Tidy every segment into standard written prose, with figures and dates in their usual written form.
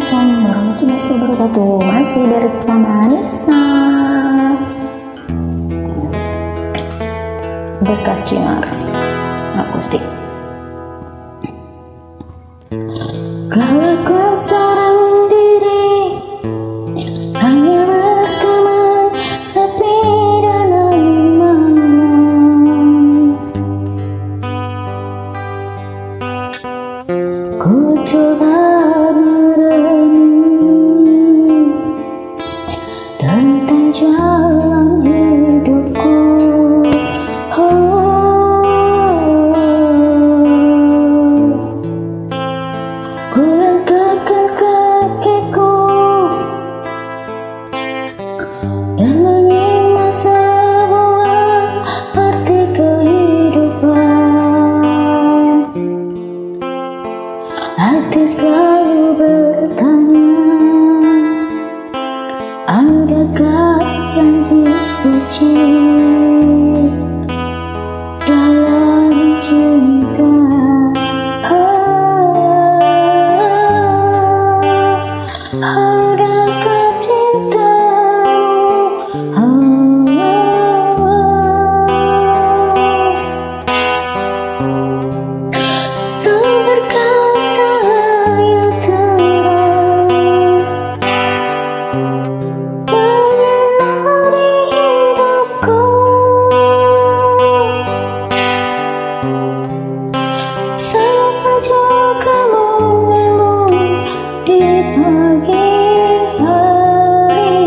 Assalamualaikum warahmatullahi wabarakatuh. Masih bersama Anissa bekas Cinar akustik. Kalau kau seorang diri hanya berteman sepi dalam malam, ku coba tentang jalan hidupku. Ku langkahkan kakiku dan menyimak sebuah arti kehidupan. Hati selalu bertanya, adakah janji suci dalam cinta? Adakah cintamu seberkaca cahaya terang menyinari hidupku? Sama saja kamu memang di pagi hari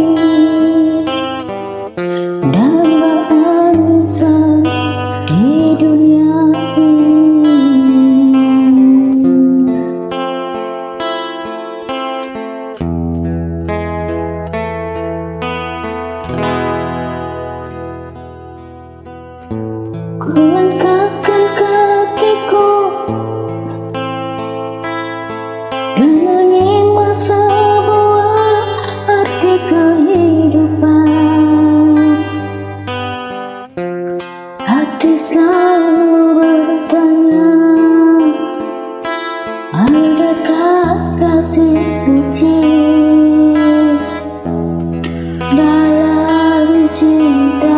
dan beranisa di dunia ini. Ku langkahkan kakiku dan menyimak sebuah arti kehidupan. Hati selalu bertanya, adakah kasih suci dalam cinta?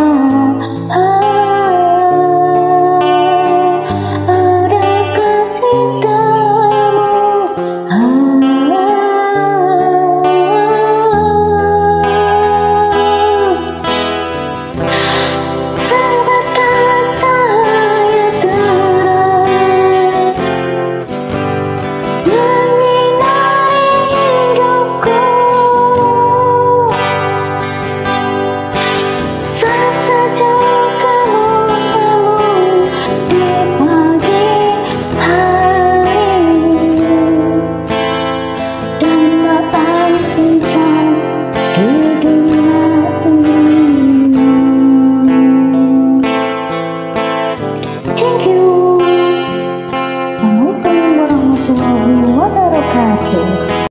Adakah cintamu seberkas cahaya terang